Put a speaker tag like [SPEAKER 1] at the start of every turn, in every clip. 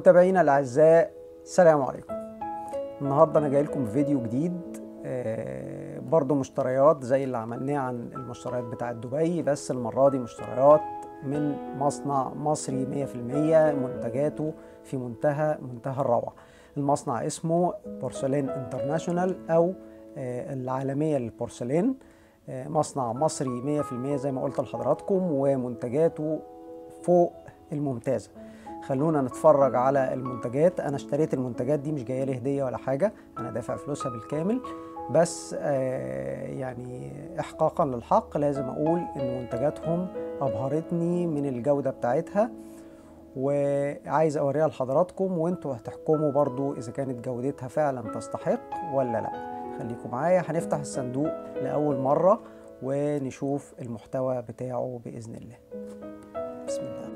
[SPEAKER 1] متابعينا الاعزاء، السلام عليكم. النهارده انا جاي لكم بفيديو جديد، برضو مشتريات زي اللي عملناه عن المشتريات بتاعه دبي، بس المره دي مشتريات من مصنع مصري 100%. منتجاته في منتهى الروعه. المصنع اسمه بورسلين انترناشونال او العالميه للبورسلين. مصنع مصري 100% زي ما قلت لحضراتكم، ومنتجاته فوق الممتازه. خلونا نتفرج على المنتجات. انا اشتريت المنتجات دي، مش جايه لي هديه ولا حاجه، انا دافع فلوسها بالكامل، بس يعني احقاقا للحق لازم اقول ان منتجاتهم ابهرتني من الجوده بتاعتها، وعايز اوريها لحضراتكم وانتوا هتحكموا برضو اذا كانت جودتها فعلا تستحق ولا لا. خليكم معايا، هنفتح الصندوق لاول مره ونشوف المحتوى بتاعه باذن الله. بسم الله.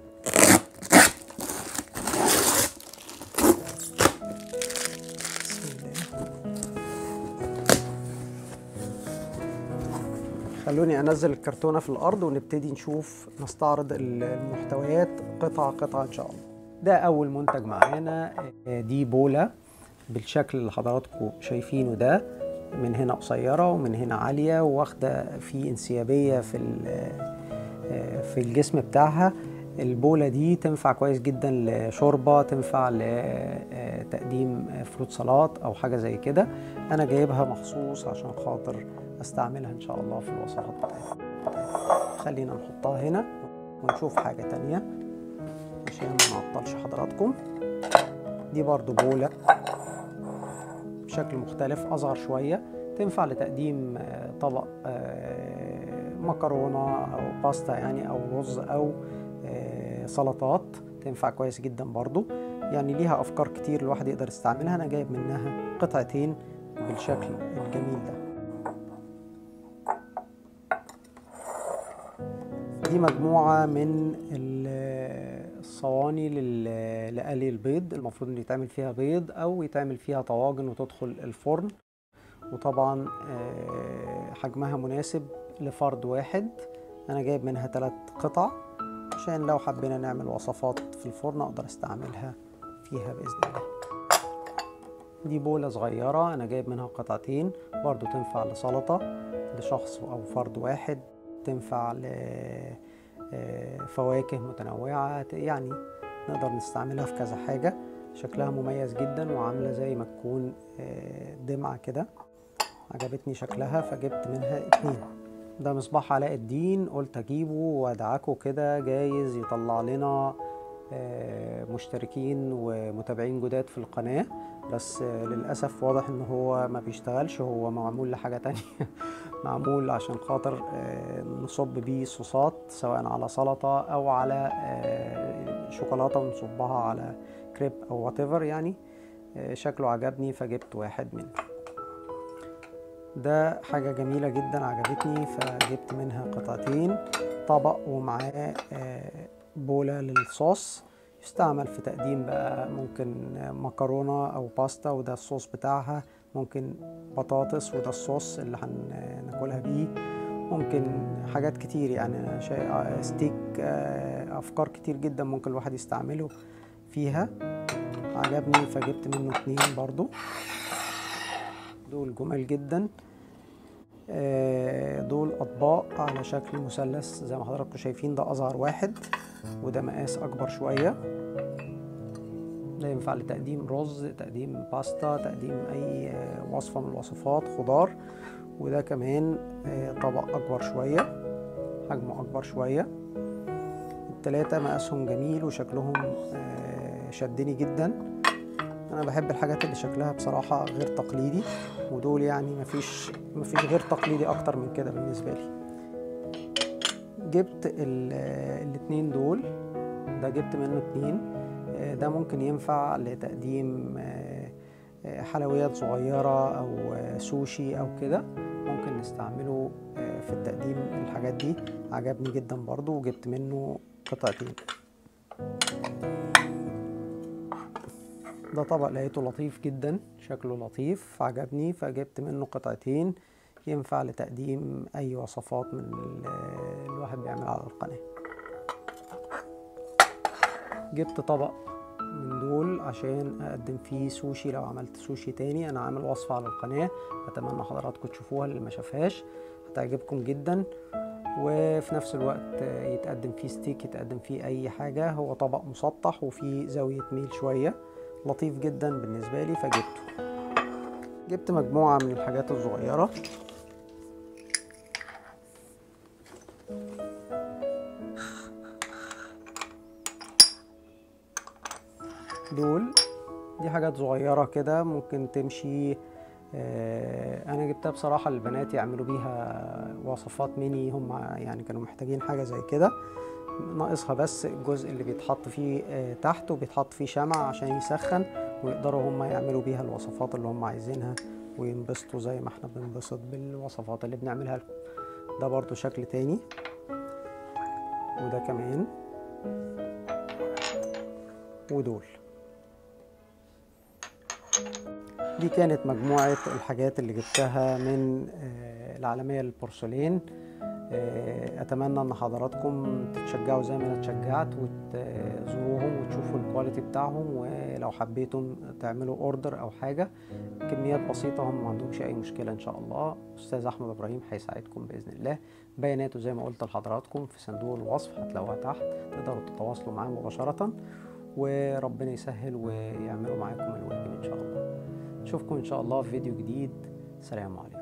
[SPEAKER 1] خلوني انزل الكرتونة في الارض ونبتدي نستعرض المحتويات قطعة ان شاء الله. ده اول منتج معانا، دي بولة بالشكل اللي حضراتكم شايفينه ده، من هنا قصيرة ومن هنا عالية، واخدة في انسيابية في الجسم بتاعها. البولة دي تنفع كويس جدا لشوربة، تنفع لتقديم فروت سلطات او حاجة زي كده. انا جايبها مخصوص عشان خاطر استعملها ان شاء الله في الوصفات بتاعتي. خلينا نحطها هنا ونشوف حاجة تانية عشان ما نعطلش حضراتكم. دي برضو بولة بشكل مختلف، اصغر شوية، تنفع لتقديم طبق مكرونة او باستا يعني، او رز او سلطات. تنفع كويس جدا برضو، يعني ليها افكار كتير الواحد يقدر يستعملها. انا جايب منها قطعتين بالشكل الجميل ده. دي مجموعة من الصواني لقلي البيض. المفروض ان يتعمل فيها بيض او يتعمل فيها طواجن وتدخل الفرن، وطبعا حجمها مناسب لفرد واحد. انا جايب منها 3 قطع عشان لو حبينا نعمل وصفات في الفرن اقدر استعملها فيها باذن الله. دي بولة صغيرة انا جايب منها قطعتين، برضو تنفع لسلطة لشخص او فرد واحد، تنفع لفواكه متنوعة، يعني نقدر نستعملها في كذا حاجة. شكلها مميز جدا وعاملة زي ما تكون دمعة كده، عجبتني شكلها فجبت منها 2. ده مصباح علاء الدين، قلت اجيبه وادعكه كده، جايز يطلع لنا مشتركين ومتابعين جداد في القناة، بس للأسف واضح ان هو ما بيشتغلش. هو معمول لحاجة تانية معمول عشان خاطر نصب بيه صوصات، سواء على سلطة او على شوكولاتة ونصبها على كريب او whatever يعني. شكله عجبني فجبت واحد منه. ده حاجة جميلة جدا عجبتني فجبت منها قطعتين. طبق ومعاه بولة للصوص، يستعمل في تقديم بقى ممكن مكرونة او باستا وده الصوص بتاعها، ممكن بطاطس وده الصوص اللي هناكلها بيه، ممكن حاجات كتير يعني، ستيك، افكار كتير جدا ممكن الواحد يستعمله فيها. عجبني فجبت منه 2 برضو. دول جمال جدا. دول اطباق على شكل مثلث زي ما حضراتكم شايفين. ده اصغر واحد وده مقاس اكبر شوية. ده ينفع لتقديم رز، تقديم باستا، تقديم اي وصفة من الوصفات، خضار. وده كمان طبق اكبر شوية، حجمه اكبر شوية. ال3 مقاسهم جميل وشكلهم شدني جدا. انا بحب الحاجات اللي شكلها بصراحة غير تقليدي، ودول يعني مفيش غير تقليدي اكتر من كده بالنسبة لي. جبت ال2 دول، ده جبت منه 2. ده ممكن ينفع لتقديم حلويات صغيرة او سوشي او كده، ممكن نستعمله في التقديم الحاجات دي. عجبني جدا برضو وجبت منه قطعتين. ده طبق لقيته لطيف جدا، شكله لطيف عجبني فجبت منه قطعتين، ينفع لتقديم اي وصفات من الواحد بيعمل على القناة. جبت طبق من دول عشان اقدم فيه سوشي. لو عملت سوشي تاني، انا عامل وصفة على القناة، اتمنى حضراتكم تشوفوها اللي ما شافهاش، هتعجبكم جدا. وفي نفس الوقت يتقدم فيه ستيك، يتقدم فيه اي حاجة. هو طبق مسطح وفيه زاوية ميل شوية، لطيف جدا بالنسبة لي فجبته. جبت مجموعة من الحاجات الصغيرة، دي حاجات صغيرة كده ممكن تمشي. انا جبتها بصراحة للبنات يعملوا بيها وصفات ميني، هم يعني كانوا محتاجين حاجة زي كده. ناقصها بس الجزء اللي بيتحط فيه تحت، وبيتحط فيه شمع عشان يسخن، ويقدروا هم يعملوا بيها الوصفات اللي هم عايزينها، وينبسطوا زي ما احنا بننبسط بالوصفات اللي بنعملها لكم. ده برضو شكل تاني، وده كمان، ودول. دي كانت مجموعة الحاجات اللي جبتها من العالمية للبورسلين. اتمنى ان حضراتكم تتشجعوا زي ما انا اتشجعت، وتزوروهم وتشوفوا الكواليتي بتاعهم، ولو حبيتم تعملوا اوردر او حاجة كميات بسيطة، هم ما عندهمش اي مشكلة ان شاء الله. استاذ احمد ابراهيم هيساعدكم باذن الله. بياناته زي ما قلت لحضراتكم في صندوق الوصف، هتلاقوها تحت، تقدروا تتواصلوا معاه مباشرة، وربنا يسهل ويعملوا معاكم الواجب ان شاء الله. نشوفكم ان شاء الله في فيديو جديد. سلام عليكم.